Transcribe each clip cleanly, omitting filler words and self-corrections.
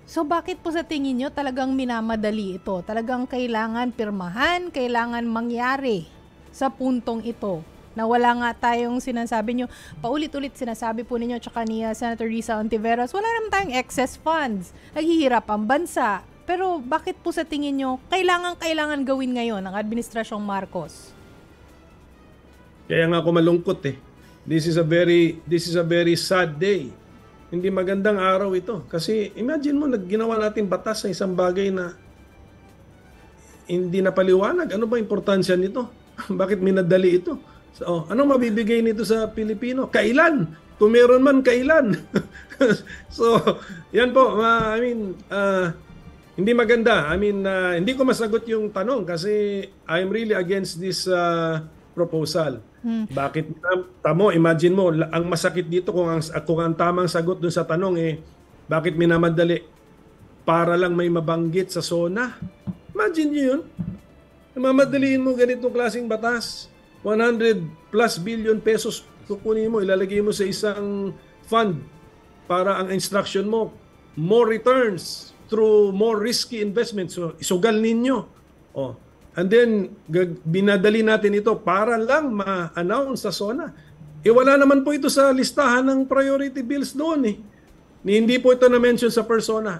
So bakit po sa tingin nyo talagang minamadali ito? Talagang kailangan pirmahan, kailangan mangyari sa puntong ito na wala nga tayong sinasabi nyo, paulit-ulit sinasabi po ninyo tsaka ni Senator Risa Ontiveros, wala naman tayong excess funds. Naghihirap ang bansa. Pero bakit po sa tingin nyo kailangan gawin ngayon ng Administrasyong Marcos? Kaya nga ako malungkot eh. This is a very sad day. Hindi magandang araw ito. Kasi imagine mo, nagginawa natin batas sa isang bagay na hindi napaliwanag. Ano ba importansya nito? Bakit minadali ito? So, anong mabibigay nito sa Pilipino? Kailan? Kung meron man, kailan? So, yan po. Hindi maganda. Hindi ko masagot yung tanong kasi I'm really against this proposal. Bakit? Tamo, imagine mo, ang masakit dito kung ang tamang sagot dun sa tanong bakit minamadali? Para lang may mabanggit sa SONA? Imagine nyo yun. Mamadaliin mo ganitong klaseng batas. 100 plus billion pesos kukunin mo, ilalagay mo sa isang fund para ang instruction mo, more returns through more risky investments. So, isugal ninyo. And then, binadali natin ito para lang ma-announce sa SONA. Wala naman po ito sa listahan ng priority bills doon . Hindi po ito na-mention sa persona.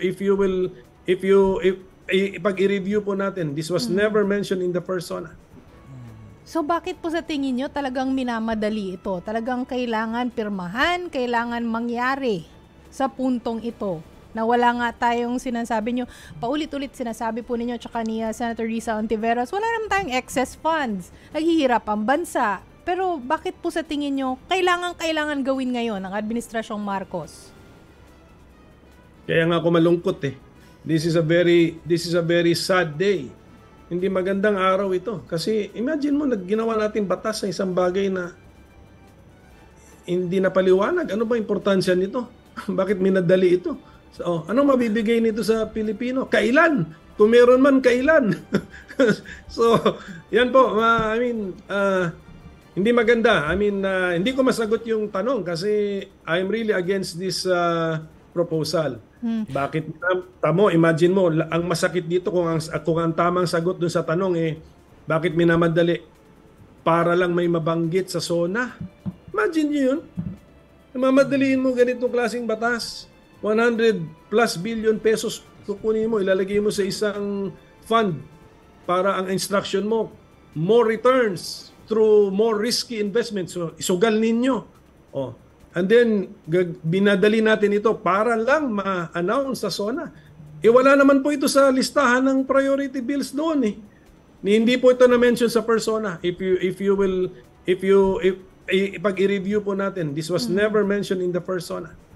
Pag i-review po natin, this was never mentioned in the persona. So bakit po sa tingin nyo talagang minamadali ito? Talagang kailangan pirmahan, kailangan mangyari sa puntong ito na wala nga tayong sinasabi nyo, paulit-ulit sinasabi po ninyo tsaka ni Senator Risa Ontiveros, wala naman tayong excess funds. Naghihirap ang bansa. Pero bakit po sa tingin nyo kailangan gawin ngayon ng Administrasyong Marcos? Kaya nga ako malungkot eh. This is a very sad day. Hindi magandang araw ito. Kasi imagine mo, nagginawa natin batas sa isang bagay na hindi napaliwanag. Ano ba importansya nito? Bakit minadali ito? So, anong mabibigay nito sa Pilipino? Kailan? Kung meron man, kailan? So, yan po. Hindi maganda. Hindi ko masagot yung tanong kasi I'm really against this proposal. Bakit? Tamo, imagine mo, ang masakit dito kung ang tamang sagot dun sa tanong bakit minamadali? Para lang may mabanggit sa SONA? Imagine nyo yun. Mamadaliin mo ganitong klaseng batas. 100 plus billion pesos kukunin mo, ilalagay mo sa isang fund para ang instruction mo, more returns through more risky investments. So, isugal ninyo. And then, binadali natin ito para lang ma-announce sa SONA. Wala naman po ito sa listahan ng priority bills doon . Hindi po ito na-mention sa persona. Pag i-review po natin, this was never mentioned in the persona.